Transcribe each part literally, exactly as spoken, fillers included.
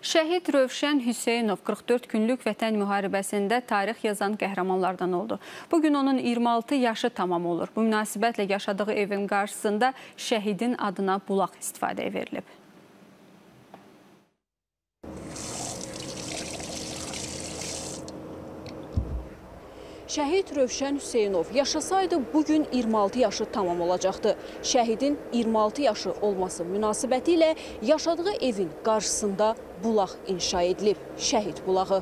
Şəhid Rövşən Hüseynov qırx dörd günlük vətən müharibəsində tarix yazan qəhrəmanlardan oldu. Bugün onun iyirmi altı yaşı tamam olur. Bu münasibətlə yaşadığı evin qarşısında şəhidin adına bulaq istifadəyə verilib. Şəhid Rövşən Hüseynov yaşasaydı bugün iyirmi altı yaşı tamam olacaqdı. Şəhidin iyirmi altı yaşı olması münasibəti ilə yaşadığı evin qarşısında bulaq inşa edilib. Şəhid bulağı.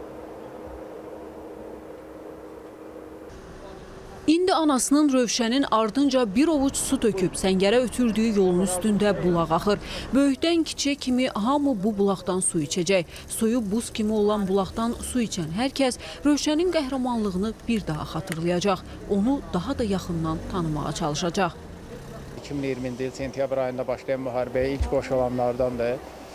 İndi anasının Rövşənin ardınca bir ovuc su töküb səngərə ötürdüyü yolun üstündə bulaq axır. Böyükdən kiçiyə kimi hamı bu bulaqdan su içəcək. Suyu buz kimi olan bulaqdan su içən hər kəs Rövşənin qəhrəmanlığını bir daha xatırlayacaq. Onu daha da yaxından tanımağa çalışacaq. iki min iyirminci il sentyabr ayında başlayan müharibəyə ilk qoşulanlardandır.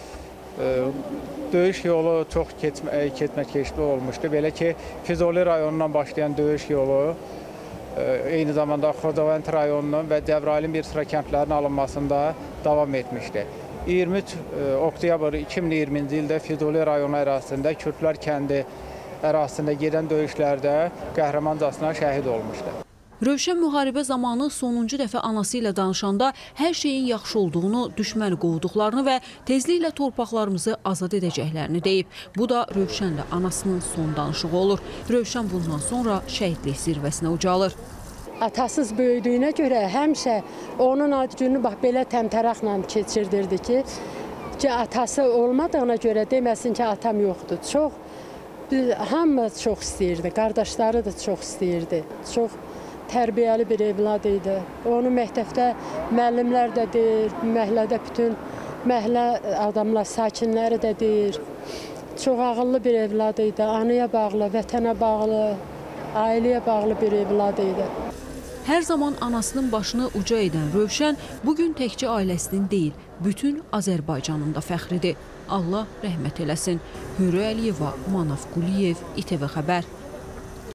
Döyüş yolu çox keçmə-keçli olmuşdu. Belə ki, Füzuli rayonundan başlayan döyüş yolu eyni zamanda Xocavənd rayonunun və Cəbrayılın bir sıra kəndlərin alınmasında davam etmişdi. iyirmi üç oktyabr iki min iyirminci ildə Füzuli rayonu ərazisində Kürdlər kəndi ərazisində gedən döyüşlərdə qəhrəmancasına şəhid olmuşdu. Rövşən müharibə zamanı sonuncu dəfə anası ilə danışanda hər şeyin yaxşı olduğunu, düşməni qovduqlarını və tezliklə torpaqlarımızı azad edəcəklərini deyib. Bu da Rövşənlə anasının son danışığı olur. Rövşən bundan sonra şəhidlik zirvəsinə ucalır. Atasız böyüdüyünə görə həmişə onun ad günü bax belə təmtəraqla keçirdirdi ki, ki atası olmadığına görə deməsin ki, atam yoxdur. Çox, hamı çox istəyirdi, qardaşları da çox istəyirdi. Çox tərbiyəli bir evlad idi. Onu məktəbdə müəllimlər də deyir, məhəllədə bütün məhəllə adamlar, sakinləri də deyir. Çox ağıllı bir evlad idi. Anaya bağlı, vətənə bağlı, ailəyə bağlı bir evlad idi. Hər zaman anasının başını uca edən Rövşən bugün təkcə ailəsinin deyil, bütün Azərbaycanın da fəxridir. Allah rəhmət eləsin. Hürrə Əliyeva, Manaf Quliyev, İTV Xəbər.